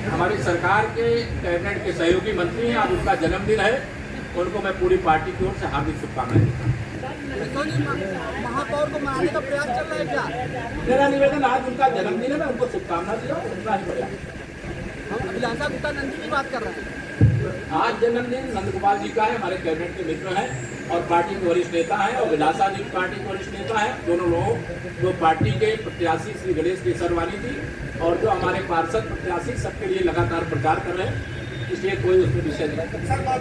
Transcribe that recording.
हमारी सरकार के कैबिनेट के सहयोगी मंत्री हैं, आज उनका जन्मदिन है, उनको मैं पूरी पार्टी की ओर से हार्दिक शुभकामनाएं देता हूँ। महापौर को मनाने का प्रयास चल रहा है क्या? मेरा निवेदन, आज उनका जन्मदिन है, मैं उनको शुभकामना दिया, उनका ही प्रयास। हम अभिलाषा गुप्ता नंदी की बात कर रहे हैं। आज जन्मदिन नंदगोपाल जी का है, हमारे कैबिनेट के मित्र हैं और पार्टी के वरिष्ठ नेता हैं, और विलासा जी पार्टी के वरिष्ठ नेता हैं। दोनों लोग जो पार्टी के प्रत्याशी श्री गणेश केसरवानी जी और जो हमारे पार्षद प्रत्याशी सबके लिए लगातार प्रचार कर रहे हैं, इसलिए कोई उसमें विषय नहीं।